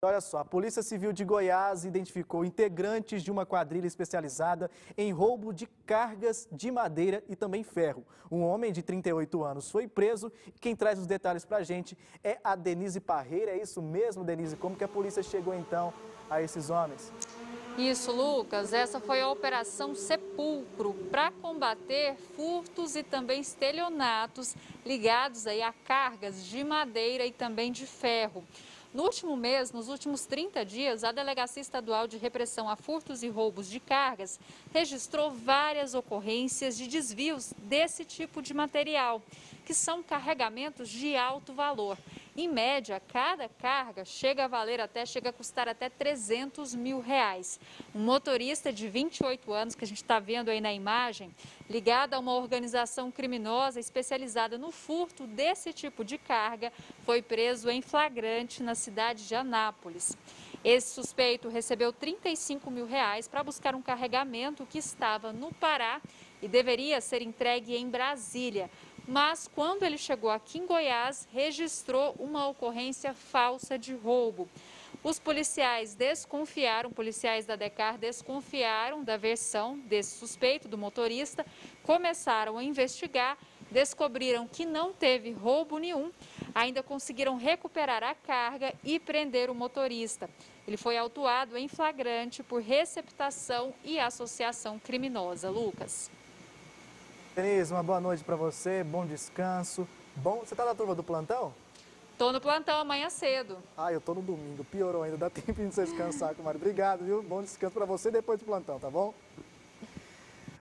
Olha só, a Polícia Civil de Goiás identificou integrantes de uma quadrilha especializada em roubo de cargas de madeira e também ferro. Um homem de 38 anos foi preso e quem traz os detalhes pra gente é a Denise Parreira. É isso mesmo, Denise? Como que a polícia chegou então a esses homens? Isso, Lucas. Essa foi a Operação Sepulcro para combater furtos e também estelionatos ligados aí a cargas de madeira e também de ferro. No último mês, nos últimos 30 dias, a Delegacia Estadual de Repressão a Furtos e Roubos de Cargas registrou várias ocorrências de desvios desse tipo de material, que são carregamentos de alto valor. Em média, cada carga chega a custar até R$300 mil. Um motorista de 28 anos, que a gente está vendo aí na imagem, ligado a uma organização criminosa especializada no furto desse tipo de carga, foi preso em flagrante na cidade de Anápolis. Esse suspeito recebeu R$35 mil para buscar um carregamento que estava no Pará e deveria ser entregue em Brasília. Mas quando ele chegou aqui em Goiás, registrou uma ocorrência falsa de roubo. Os policiais da DECAR desconfiaram da versão desse suspeito, do motorista, começaram a investigar, descobriram que não teve roubo nenhum, ainda conseguiram recuperar a carga e prender o motorista. Ele foi autuado em flagrante por receptação e associação criminosa. Lucas. Denise, uma boa noite para você, bom descanso. Você tá na turma do plantão? Tô no plantão amanhã cedo. Eu tô no domingo, piorou ainda, dá tempo de você descansar, comadre. Obrigado, viu? Bom descanso para você depois do plantão, tá bom?